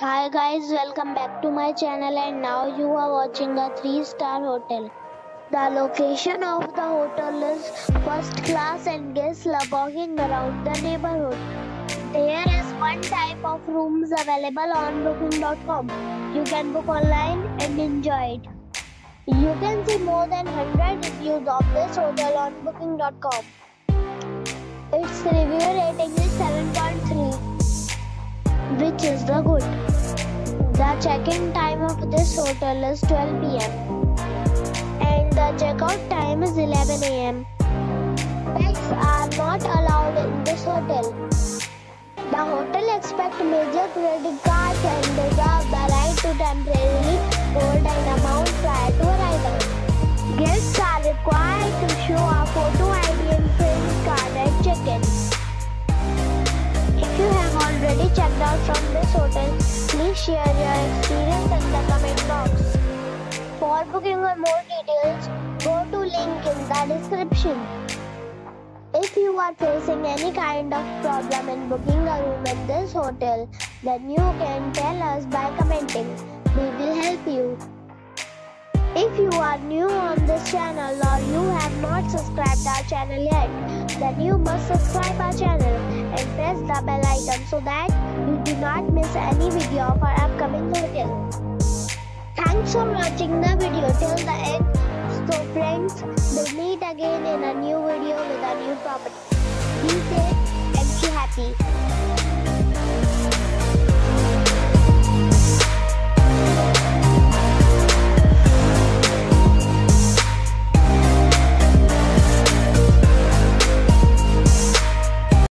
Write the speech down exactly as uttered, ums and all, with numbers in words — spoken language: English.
Hi guys, welcome back to my channel and now you are watching a three star hotel. The location of the hotel is first class and guests love walking around the neighborhood. There is one type of rooms available on booking dot com. You can book online and enjoy it. You can see more than one hundred reviews of this hotel on booking dot com. Its review rating is seven point three, which is the good. The check-in time of this hotel is twelve p m and the check-out time is eleven a m Pets are not allowed in this hotel. The hotel accepts major credit cards and reserves the right to temporarily hold an amount prior to arrival. Guests are required to show a photo I D and credit card at check-in. If you have already checked out from this hotel, please share your experience in the comment box. For booking or more details, go to link in the description. If you are facing any kind of problem in booking a room in this hotel, then you can tell us by commenting. We will help you. If you are new on this channel or you have not subscribed our channel yet, then you must subscribe our channel and press the bell icon so that you do not miss any video of our upcoming hotel. Thanks for watching the video till the end. So friends, we'll meet again in a new video with a new property. Be safe.